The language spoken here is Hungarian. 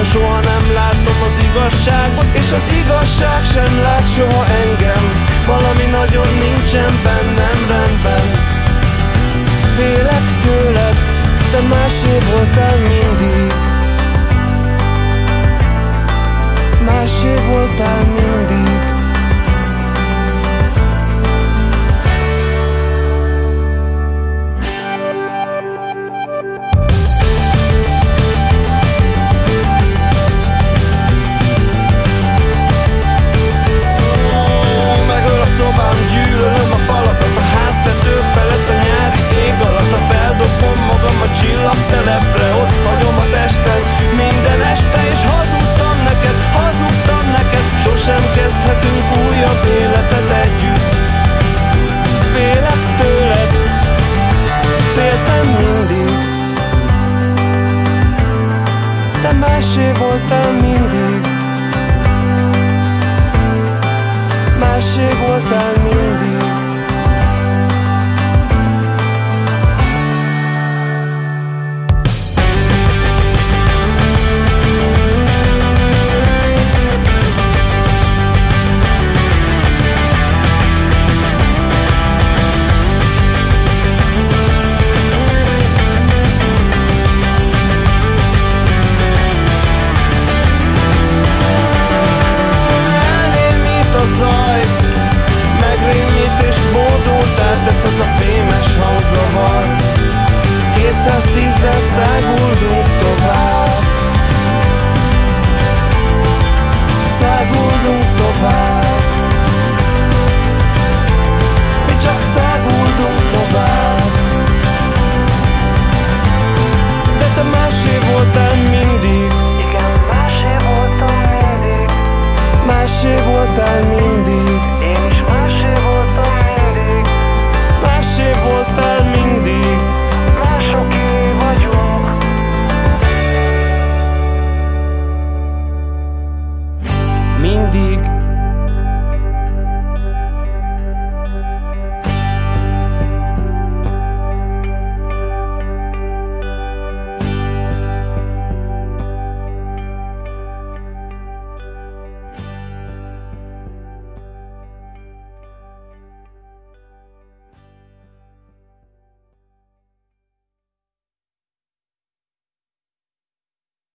ha soha nem látom az igazságot, és az igazság sem lát soha engem. Valami nagyon nincsen bennem rendben. Félek tőled, te másé voltál mindig. Másé voltál mindig. Megöl a szobám, gyűlölöm a falakat, a háztetők felett, a nyári ég alatt. Ha feldobom magam a csillagtelepre, ott hagyom a testem minden este, és hazudtam neked, sosem kezdhetünk újabb életet együtt. Félek tőled, féltem mindig. Te másé voltál mindig. Másé voltál mindig.